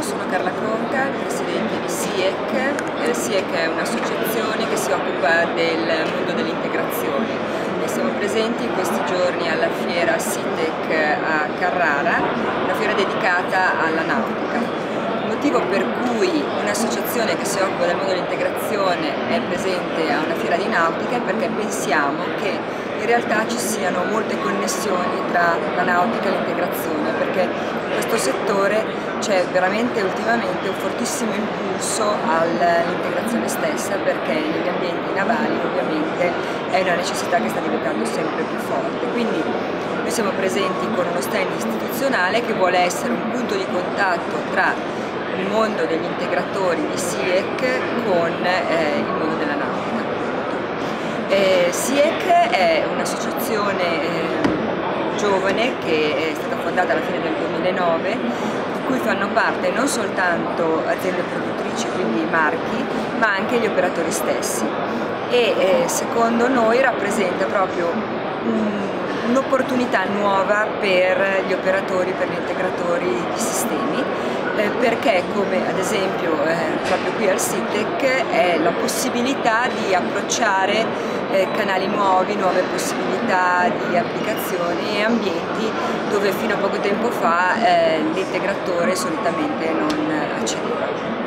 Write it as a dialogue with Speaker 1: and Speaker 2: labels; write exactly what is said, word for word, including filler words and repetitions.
Speaker 1: Buongiorno, sono Carla Conca, presidente di SIEC. Eh, SIEC è un'associazione che si occupa del mondo dell'integrazione e siamo presenti in questi giorni alla fiera SITEC a Carrara, una fiera dedicata alla nautica. Il motivo per cui un'associazione che si occupa del mondo dell'integrazione è presente a una fiera di nautica è perché pensiamo che in realtà ci siano molte connessioni tra la nautica e l'integrazione, perché in questo settore c'è veramente ultimamente un fortissimo impulso all'integrazione stessa, perché negli ambienti navali ovviamente è una necessità che sta diventando sempre più forte. Quindi noi siamo presenti con uno stand istituzionale che vuole essere un punto di contatto tra il mondo degli integratori di SIEC con eh, il mondo della nautica. Eh, SIEC è un'associazione eh, giovane che è stata fondata alla fine del duemilanove, di cui fanno parte non soltanto aziende produttrici, quindi marchi, ma anche gli operatori stessi, e eh, secondo noi rappresenta proprio un'opportunità nuova per gli operatori, per gli integratori di sistemi, eh, perché come ad esempio eh, proprio qui al SITEC è la possibilità di approcciare eh, canali nuovi, nuove possibilità di applicazioni e ambienti dove fino a poco tempo fa eh, l'integratore solitamente non accedeva.